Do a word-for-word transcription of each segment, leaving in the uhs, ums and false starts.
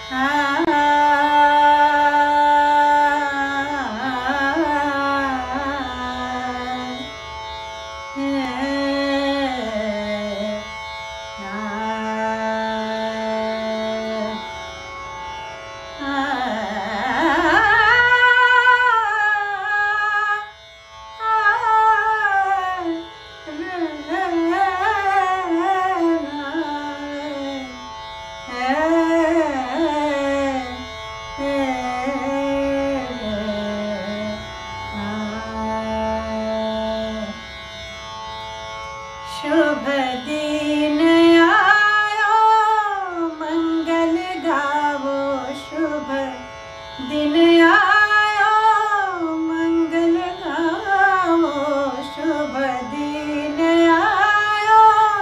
शुभ दिन आयो मंगल गावो, शुभ दिन आयो मंगल गावो, शुभ दिन आयो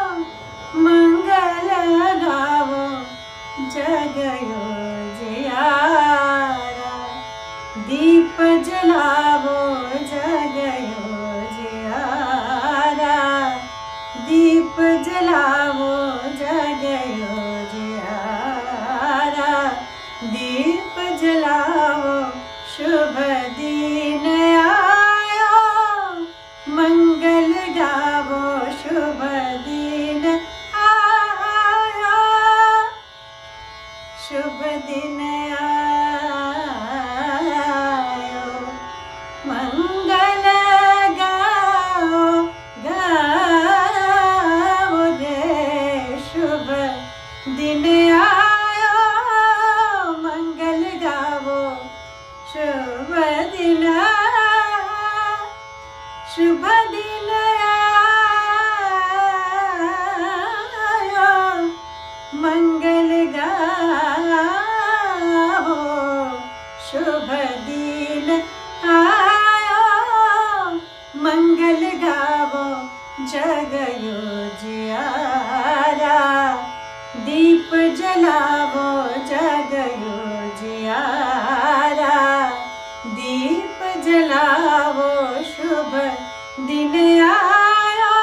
मंगल गावो, जगयो जियारा दीप जलावो, जगयो जियारा दीप जलावो, जगयो जियारा दीप जलावो। शुभ दिन आयो मंगल गावो, शुभ दिन आयो शुभ दिन आयो मंगल गाओ गाओ रे, शुभ दिन आयो मंगल गावो, शुभ दिन शुभ दिन आयो मंगल गावो, शुभ दिन आयो मंगल गावो, जगयो जियारा दीप जलावो, जगयो जियारा दीप जलावो, शुभ दिन आयो।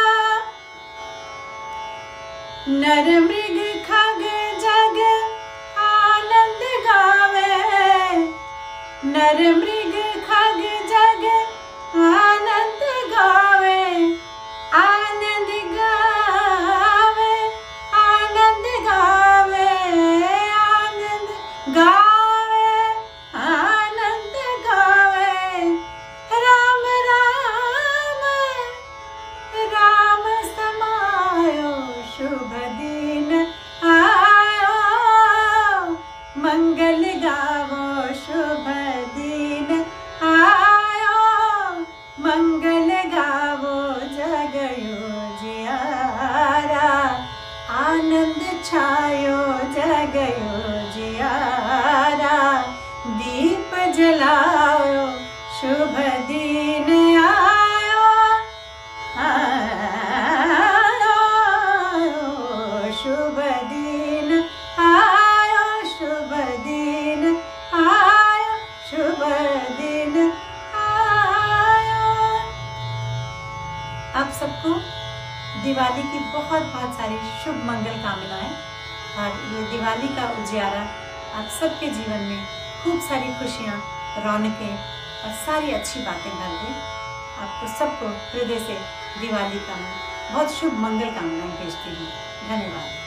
नर मृग खग जग आनंद गावे, नर मृग खग जग आनंद गावे, आनंद गावे आनंद गावे आनंद गावे आनंद गावे, राम राम राम समायो, शुभ दिन आयो मंगल गावो, शुभ दिन आयो मंगल गावो, जगयो जियारा आनंद छायो, जगयो जियारा दीप जलाओ, शुभ दिन आयो आयो शुभ दिन आयो, शुभ दिन आयो शुभ दिन आयो। आप सबको दिवाली की बहुत बहुत सारी शुभ मंगल कामनाएं, और ये दिवाली का उजियारा आप सबके जीवन में खूब सारी खुशियाँ, रौनकें और सारी अच्छी बातें भर दे। आपको सबको हृदय से दिवाली का बहुत शुभ मंगल कामनाएं भेजती हूँ। धन्यवाद।